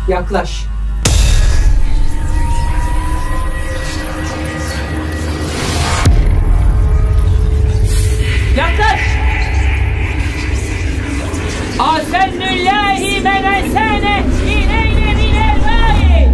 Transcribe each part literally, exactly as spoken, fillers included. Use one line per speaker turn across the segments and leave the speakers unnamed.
Yaklaş. Yaklaş! Asennüllahi men esene ileyne minel.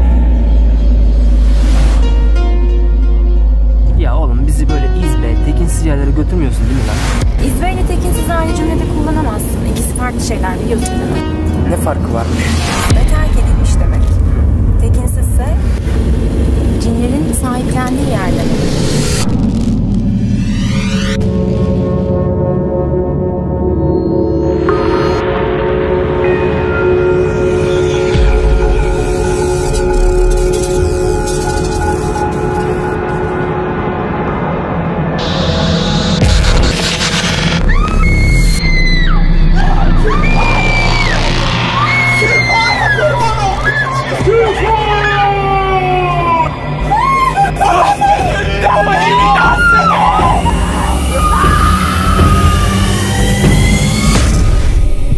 Ya oğlum bizi böyle izbe, tekinsiz yerlere götürmüyorsun değil mi lan?
İzbe ile tekinsiz aynı cümlede kullanamazsın. İkisi farklı şeyler, biliyorsun değil mi?
Ne farkı varmış?
Ve terk edilmiş demek. Tekinsizse cinlerin sahiplendiği yer demek.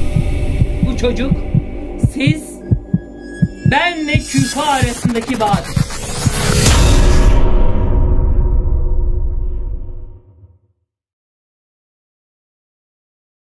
Bu çocuk, siz, ben ve Küfa arasındaki bağdır.